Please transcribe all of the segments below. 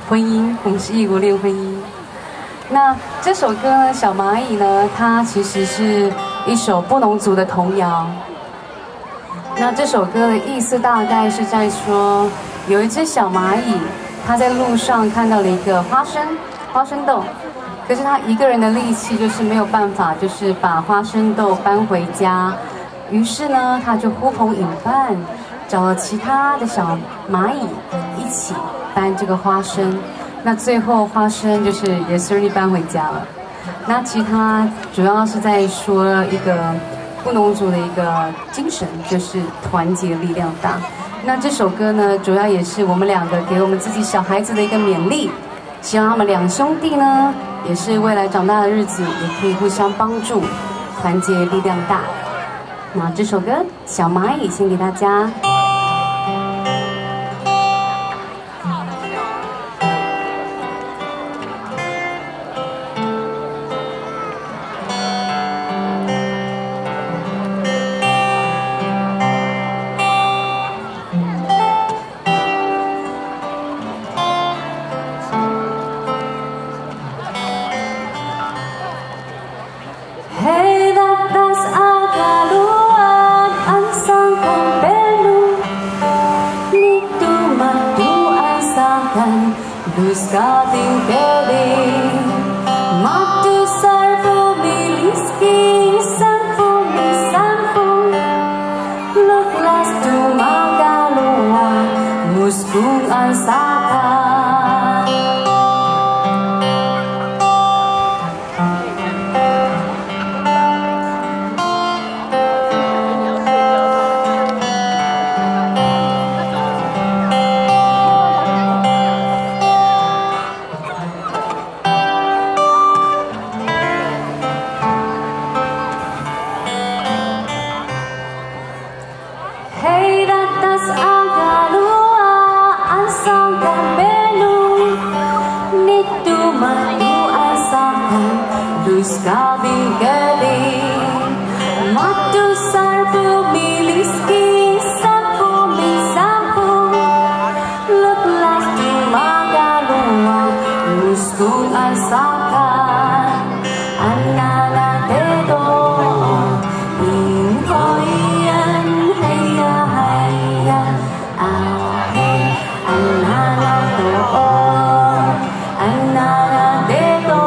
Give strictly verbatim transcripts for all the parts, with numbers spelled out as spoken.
婚姻，我们是异国恋婚姻。那这首歌呢，《小蚂蚁》呢，它其实是一首布农族的童谣。那这首歌的意思大概是在说，有一只小蚂蚁，它在路上看到了一个花生花生豆，可是它一个人的力气就是没有办法，就是把花生豆搬回家。于是呢，它就呼朋引伴，找了其他的小蚂蚁一起搬这个花生。那最后花生就是也顺利搬回家了。那其他主要是在说一个布农族的一个精神，就是团结力量大。那这首歌呢，主要也是我们两个给我们自己小孩子的一个勉励，希望他们两兄弟呢，也是未来长大的日子也可以互相帮助，团结力量大。那这首歌《小蚂蚁》献给大家。 Who's guarding belly? Matu sarvo miliski sanfu mi sanfu. Look last to magalua muskung ang saka. Gabing galing Matu sarpu miliski Sampu mi sampu Look last to magalua Muskung ang sakan Anana dedo Inhoyan Heya heya Ahe Anana do Anana dedo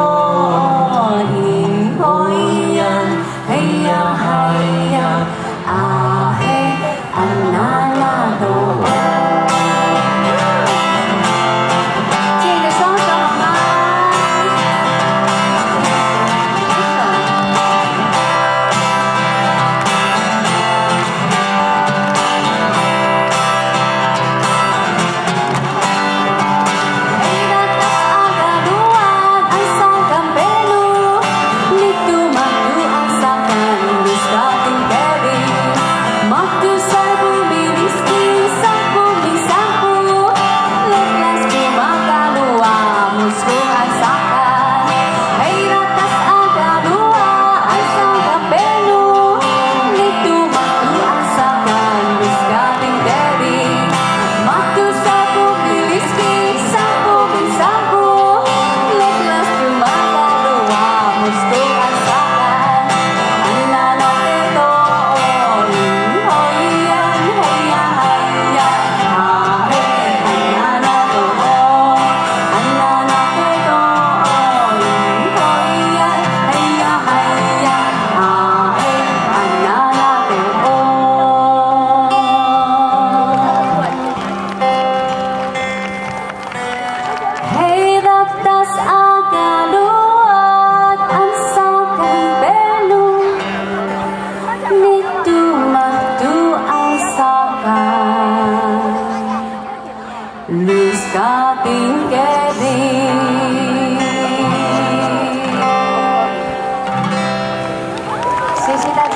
Gabing galing 谢谢大家。